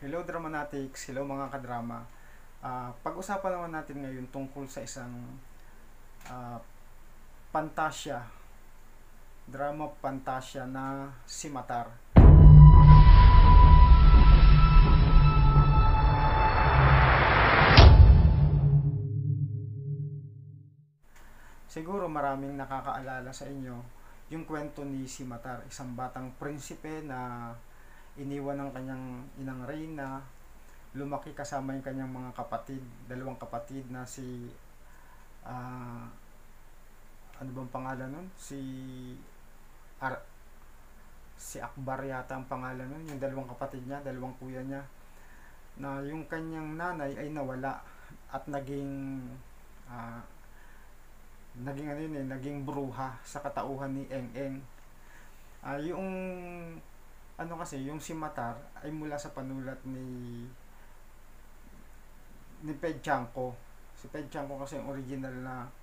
Hello Dramanatics, hello mga kadrama. Pag-usapan naman natin ngayon tungkol sa isang Pantasya, drama Pantasya na Zimatar. Siguro maraming nakakaalala sa inyo yung kwento ni Zimatar, isang batang prinsipe na iniwan ng kanyang inang reyna, lumaki kasama yung kanyang mga kapatid, dalawang kapatid na si ano bang pangalan nun? Si Akbar yata ang pangalan nun, yung dalawang kapatid niya, dalawang kuya niya, na yung kanyang nanay ay nawala at naging naging bruha sa katauhan ni Eng. Yung yung Zimatar ay mula sa panulat ni Pedchanko. Si Pedchanko kasi yung original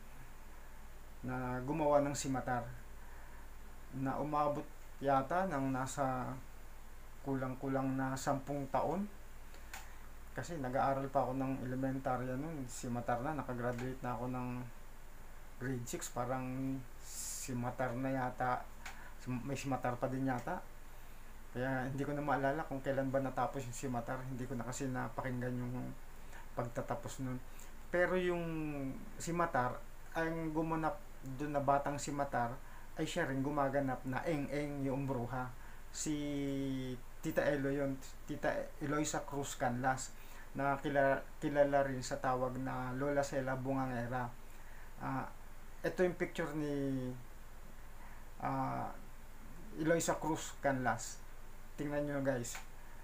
na gumawa ng Zimatar, na umabot yata ng nasa kulang-kulang na 10 taon, kasi nag-aaral pa ako ng elementarya nun. Zimatar na, nakagraduate na ako ng grade 6, parang Zimatar na yata, may Zimatar pa din yata. Kaya hindi ko na maalala kung kailan ba natapos yung Zimatar. Hindi ko na kasi napakinggan yung pagtatapos nun. Pero yung Zimatar, ang gumanap doon na batang Zimatar ay siya rin gumaganap na Eng yung bruha. Si Tita Elo yun, Tita Eloisa Cruz Canlas, na kilala rin sa tawag na Lola Sela Bungangera. Ito yung picture ni Eloisa Cruz Canlas. Tingnan nyo guys.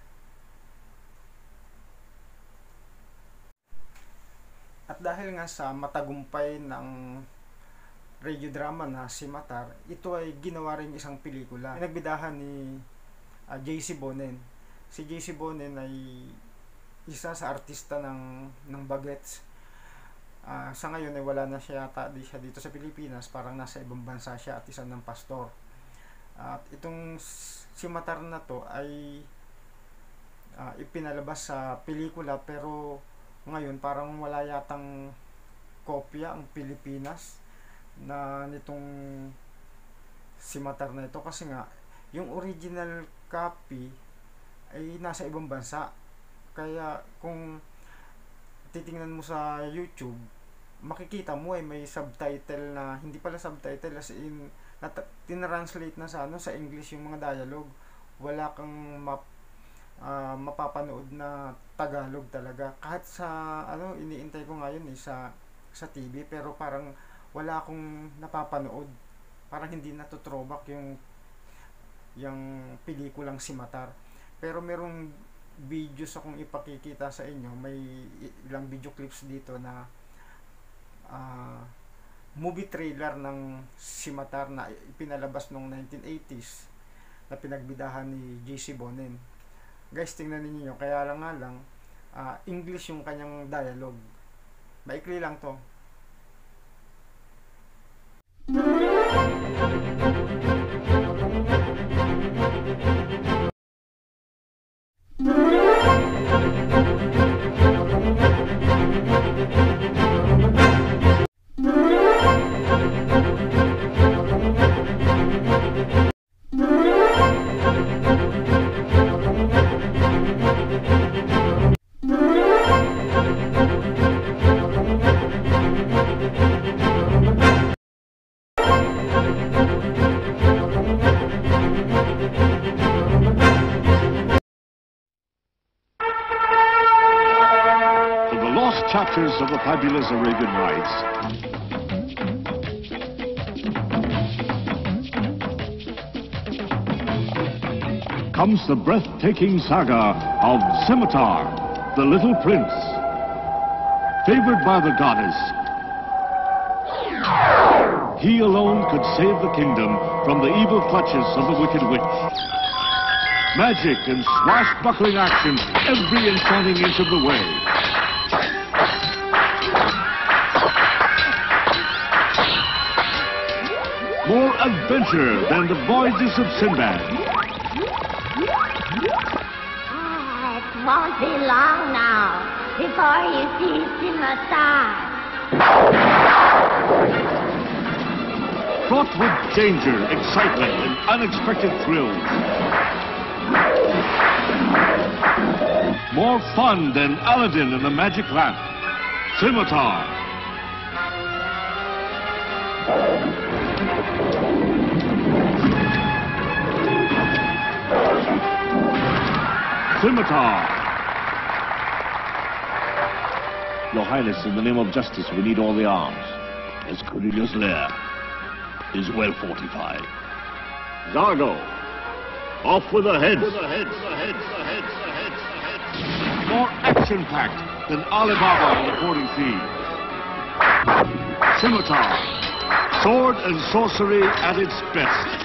At dahil nga sa matagumpay ng radio drama na Zimatar, ito ay ginawa rin isang pelikula. Pinagbidahan ni JC Bonen. Si JC Bonen ay isa sa artista ng bagets. Sa ngayon ay wala na siya yata dito sa Pilipinas, parang nasa ibang bansa siya at isa ng pastor. At itong Zimatar na to ay ipinalabas sa pelikula, pero ngayon parang wala yatang kopya ang Pilipinas na nitong Zimatar na ito, kasi nga yung original copy ay nasa ibang bansa. Kaya kung titingnan mo sa YouTube, makikita mo ay may subtitle na hindi pala subtitle, as in tinranslate na sa English yung mga dialogue. Wala kang mapapanood na Tagalog talaga. Kahit sa iniintay ko ngayon sa TV, pero parang wala akong napapanood. Parang hindi na to throwback yung pelikulang Zimatar. Pero merong videos akong ipakikita sa inyo. May ilang video clips dito na movie trailer ng Zimatar na pinalabas noong 1980s na pinagbidahan ni JC Bonen. Guys, tingnan niyo, kaya lang English yung kanyang dialogue. Maikli lang to. Chapters of the fabulous Arabian Nights. Comes the breathtaking saga of Zimatar, the Little Prince. Favored by the goddess, he alone could save the kingdom from the evil clutches of the wicked witch. Magic and swashbuckling action every enchanting inch of the way. More adventure than the voyages of Sinbad. Won't be long now before you see Zimatar. Fraught with danger, excitement, and unexpected thrills. More fun than Aladdin and the Magic Lamp. Zimatar. Zimatar. Your Highness, in the name of justice, we need all the arms. As Cornelius' lair is well fortified. Zargo, off with the heads. More action-packed than Alibaba and the 40 Thieves. Zimatar, sword and sorcery at its best.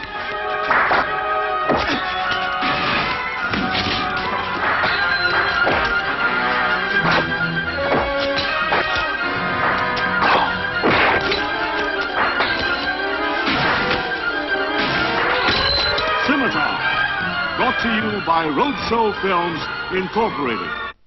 Brought to you by Roadshow Films Incorporated.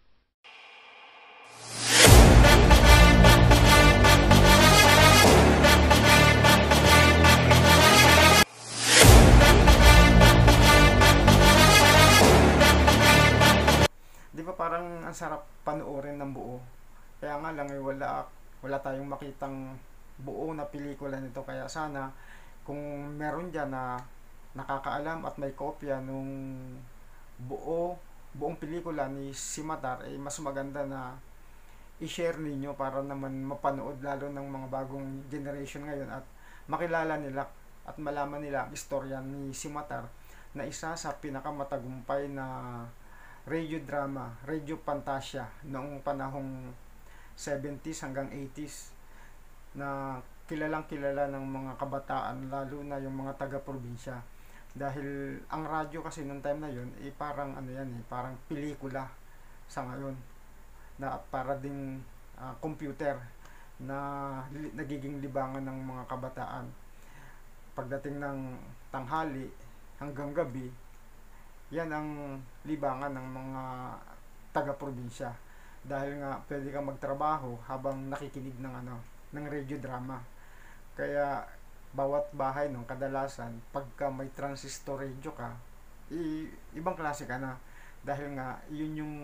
Di ba parang ang sarap panoorin ng buo? Kaya nga lang wala tayong makitang buo na pelikula nito, kaya sana kung meron dyan na nakakaalam at may kopya nung buong pelikula ni Zimatar, mas maganda na i-share ninyo para naman mapanood lalo ng mga bagong generation ngayon at makilala nila at malaman nila ang istorya ni Zimatar na isa sa pinakamatagumpay na radio drama, radio Pantasya noong panahong 70s hanggang 80s na kilalang kilala ng mga kabataan, lalo na yung mga taga-probinsya. Dahil ang radyo kasi nung time na yun, parang parang pelikula sa ngayon. Na para ding computer na nagiging libangan ng mga kabataan. Pagdating ng tanghali hanggang gabi, yan ang libangan ng mga taga-probinsya. Dahil nga pwede kang magtrabaho habang nakikinig ng radio drama. Kaya bawat bahay nung kadalasan pagka may transistor radio ka, ibang klase ka na, dahil nga yun yung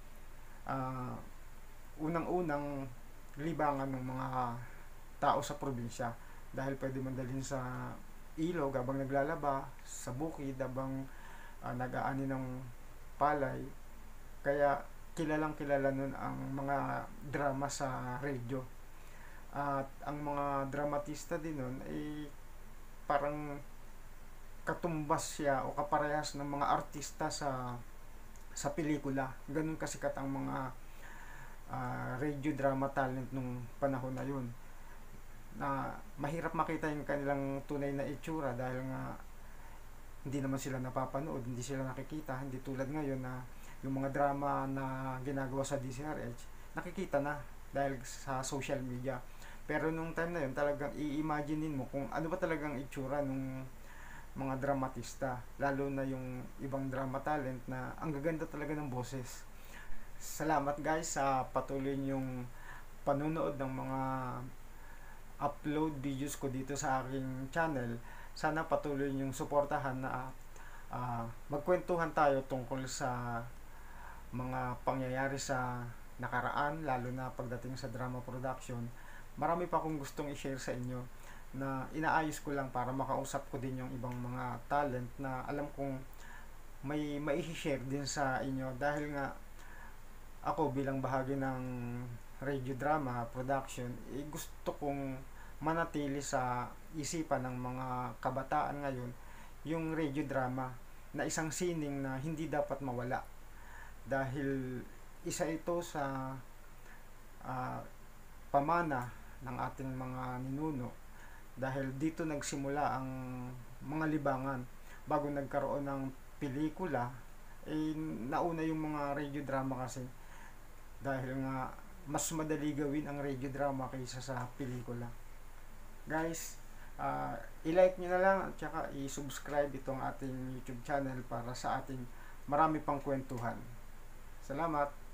unang-unang libangan ng mga tao sa probinsya, dahil pwede man dalhin sa ilog habang naglalaba, sa bukid habang nag-aani ng palay. Kaya kilalang kilala nun ang mga drama sa radio. At ang mga dramatista din nun ay parang katumbas siya o kaparehas ng mga artista sa pelikula. Ganun kasikat ang mga radio drama talent nung panahon na yun, na mahirap makita yung kanilang tunay na itsura dahil nga hindi naman sila napapanood, hindi sila nakikita. Hindi tulad ngayon na yung mga drama na ginagawa sa DCRH nakikita na dahil sa social media. Pero nung time na yun, talagang i-imaginein mo kung ano ba talagang itsura nung mga dramatista, lalo na yung ibang drama talent na ang gaganda talaga ng boses. Salamat guys sa patuloy niyong panunood ng mga upload videos ko dito sa aking channel. Sana patuloy niyong suportahan na magkwentuhan tayo tungkol sa mga pangyayari sa nakaraan, lalo na pagdating sa drama production. Marami pa akong gustong i-share sa inyo na inaayos ko lang para makausap ko din yung ibang mga talent na alam kong may mai-share din sa inyo, dahil nga ako bilang bahagi ng radio drama production, gusto kong manatili sa isipan ng mga kabataan ngayon yung radio drama na isang sining na hindi dapat mawala, dahil isa ito sa pamana ng ating mga ninuno, dahil dito nagsimula ang mga libangan. Bago nagkaroon ng pelikula, nauna yung mga radio drama kasi, dahil nga mas madali gawin ang radio drama kaysa sa pelikula. Guys, i-like nyo na lang at saka i-subscribe itong ating YouTube channel para sa ating marami pang kwentuhan. Salamat.